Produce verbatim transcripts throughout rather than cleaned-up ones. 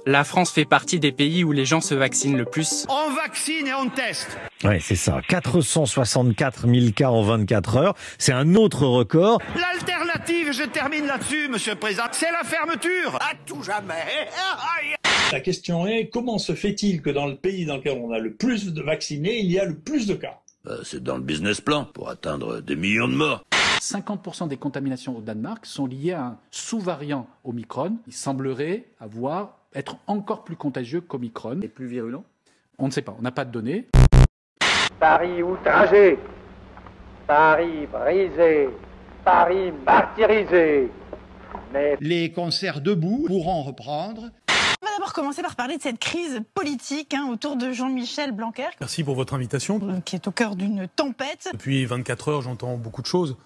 La France fait partie des pays où les gens se vaccinent le plus. On vaccine et on teste. Ouais, c'est ça. quatre cent soixante-quatre mille cas en vingt-quatre heures. C'est un autre record. L'alternative, je termine là-dessus, monsieur le président, c'est la fermeture. À tout jamais. La question est, comment se fait-il que dans le pays dans lequel on a le plus de vaccinés, il y a le plus de cas? euh, C'est dans le business plan pour atteindre des millions de morts. cinquante pour cent des contaminations au Danemark sont liées à un sous-variant Omicron. Il semblerait avoir, être encore plus contagieux qu'Omicron. Et plus virulent? On ne sait pas, on n'a pas de données. Paris outragé, Paris brisé, Paris martyrisé. Mais les concerts debout pourront reprendre. On va d'abord commencer par parler de cette crise politique hein, autour de Jean-Michel Blanquer. Merci pour votre invitation. Qui est au cœur d'une tempête. Depuis vingt-quatre heures, j'entends beaucoup de choses.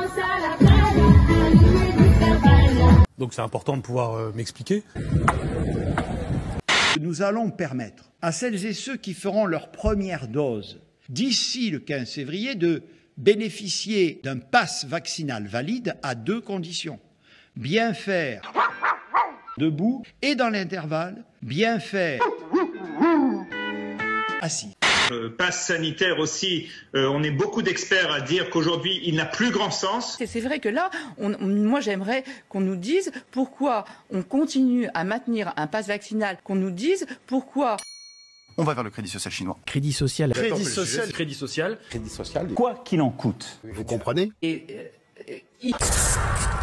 Donc c'est important de pouvoir euh, m'expliquer. Nous allons permettre à celles et ceux qui feront leur première dose d'ici le quinze février de bénéficier d'un pass vaccinal valide à deux conditions. Bien faire debout et dans l'intervalle, bien faire assis. Euh, passe sanitaire aussi, euh, on est beaucoup d'experts à dire qu'aujourd'hui il n'a plus grand sens. C'est vrai que là, on, on, moi j'aimerais qu'on nous dise pourquoi on continue à maintenir un pass vaccinal, qu'on nous dise pourquoi... On va vers le crédit social chinois. Crédit social. Crédit social. Crédit social. Crédit social. Quoi qu'il en coûte. Vous comprenez? Et, et, et...